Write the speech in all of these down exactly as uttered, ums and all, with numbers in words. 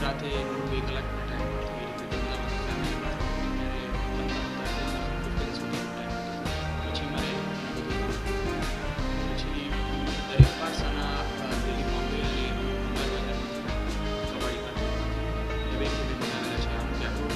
રાતે બે કલાકના ટાઈમ હતો એ રીતે ફિફ્ટીન સુધીનો ટાઈમ હતો. પછી મારે બધું પછી દરેક પાસાના દિલ્હી, બોમ્બે અને અમદાવાદ કવાડી કરતો એ બે રીતે બનાવેલા છે. આમ ત્યાં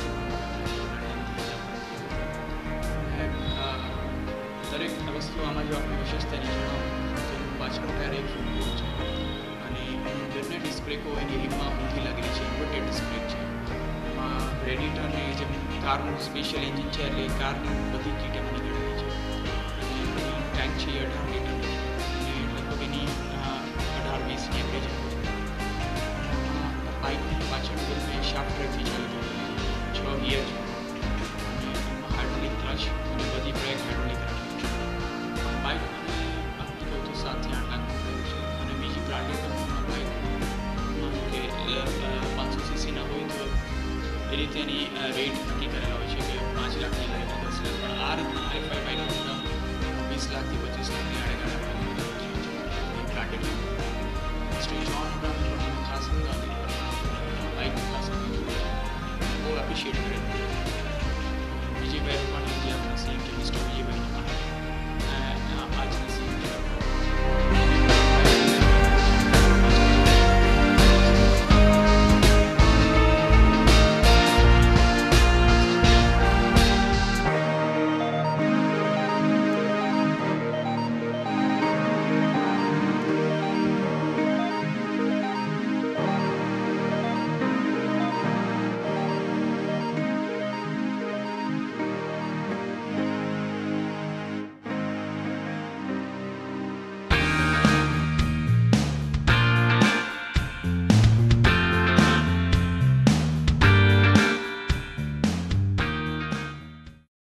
દરેક વસ્તુ આમાં જો આપણે વિશેષતાની જણાવું તો પાછળનું ટાયર એક ફૂટનું છે અને ઇન્ટરનેટ ડિસ્ક બ્રેકો એની રિમમાં ઊંધી લાગેલી છે, ઇન્વર્ટેડ ડિસ્ક બ્રેક છે. એમાં રેડિટરને જે કારનું સ્પેશિયલ એન્જિન છે એટલે કારની બધી કીટ એમાં નીકળેલી છે અને એની ટેન્ક છે એ અઢાર લીટરની અને લગભગ એની અઢાર વીસની એવરેજ આવે છે. બાઇકની પાછળ મેં શાફ્ટ બ્રેકથી ચાલુ થયું, છ ગિયર છે અને એમાં હાઇડ્રોલિક ક્લચ અને બધી બ્રેક હાઇડ્રોલિક રાખી છે. બાઇક મને આમથી કહું તો સાતથી આઠ લાખનું થયું છે અને બીજી બ્રાન્ડેડ કંપનીના બાઇક માનો કે પાંચસો સીસીના હોય તો એ રીતે એની રેટ નક્કી કરેલા હોય છે કે પાંચ લાખની લઈને દસ લાખ, પણ આ રીતના હાઈ ફાઈ બાઇકના વીસ લાખથી પચીસ લાખની આડે ગાળા બ્રાન્ડેડ સ્ટેજ ઓન બ્રાન્ડ મને ખાસ બાઇકનું ખાસ બહુ એપ્રિશિએટ કરેલું.